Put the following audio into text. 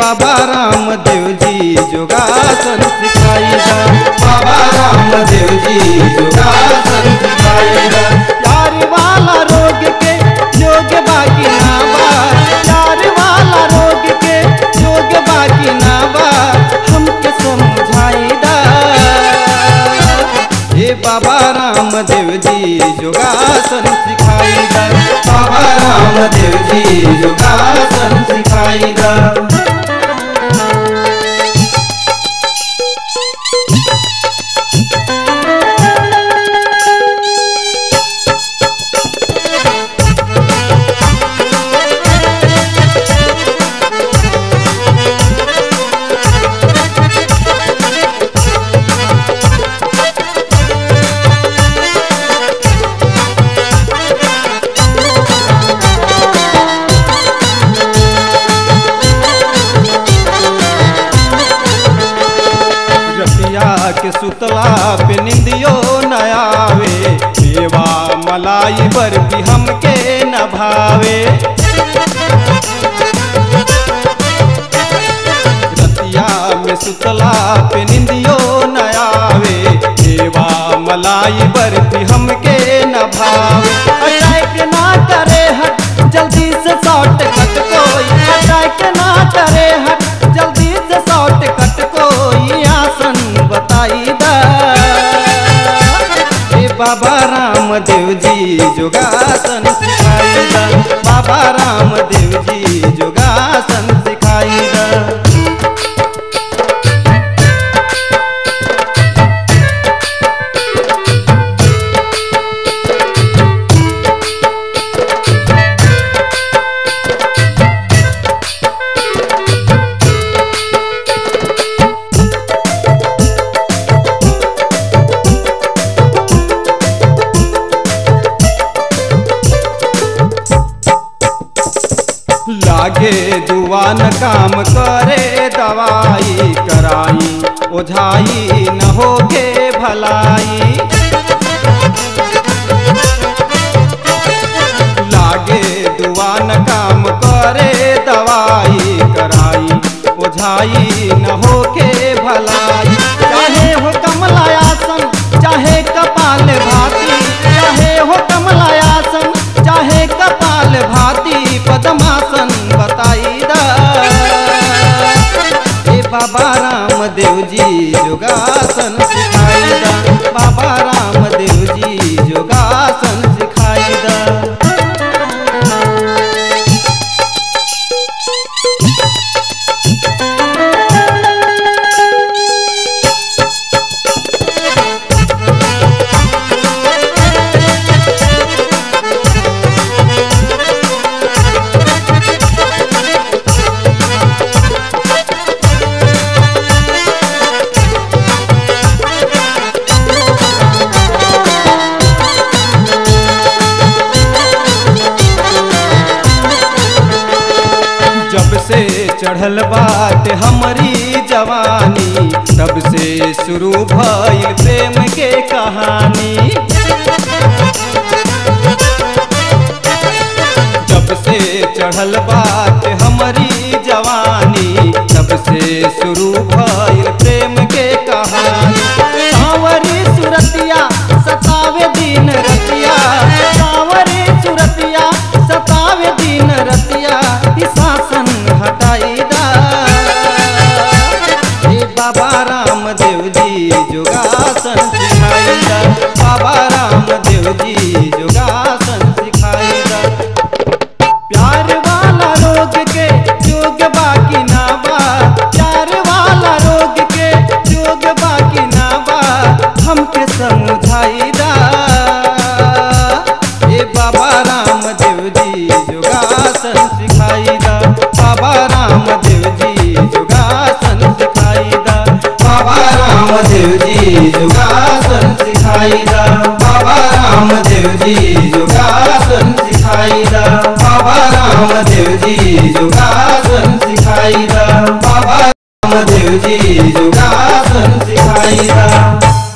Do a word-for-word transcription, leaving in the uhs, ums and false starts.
बाबा रामदेव जी योगासन सिखाईदा, बाबा रामदेव जी योगासन सिखाईदा। प्यार वाला रोग के योग बाकी ना बा, प्यार वाला रोग के योग बाकी ना बा, हमके समझाईदा। हे बाबा रामदेव जी योगासन सिखाईदा, बाबा रामदेव जी योगासन सिखाईदा। के सुतला पे निंदियो न आवे, मेवा मलाई बर्फी हमके न भावे। रतिया में सुतला पे निंदियो न आवे, मेवा मलाई बर्फी हमके न भावे। अटैक ना करे हट जल्दी से शॉर्ट कट कोई, अटैक ना करे हट जल्दी से शॉर्ट कट कोई, आसन बताईदा। हे बाबा रामदेव जी योगासन सिखाईदा, बाबा रामदेव जी योगासन सिखाईदा। लागे दुआन काम करे दवाई कराई, ओझाई न होगे भलाई। लागे दुआन काम करे दवाई कराई, ओझाई न होगे भलाई। चाहे हो कमलायासन चाहे कपाल भाती, चाहे हो कमलायासन चाहे कपाल भाती, पद्मासन बताईदा। हे बाबा रामदेव जी योगासन सिखाईदा, बाबा रामदेव जी योगासन सिखाईदा। जब से चढ़ल बात हमारी जवानी, तब से शुरू भइल प्रेम के कहानी। जब से चढ़ल बात हमारी जवानी, तब से शुरू भइल प्रेम के कहानी। सांवरी सुरतिया सतावे दिन रतिया, सांवरी सुरतिया सतावे दिन रतिया, शासन हटाईदा। हे बाबा रामदेव जी योगासन सिखाईदा, बाबा रामदेव जी योगासन सिखाईदा। प्यार वाला रोग के योग बाकी ना बा, प्यार वाला रोग के योग बाकी ना बा, हमके समझाईदा। हे बाबा रामदेव जी योगासन सिखाईदा, बाबा रामदेव जी योगासन सिखाईदा, बाबा रामदेव जी योगासन सिखाईदा, बाबा रामदेव जी योगासन सिखाईदा, बाबा रामदेव जी योगासन सिखाईदा, बाबा रामदेव जी योगासन सिखाईदा।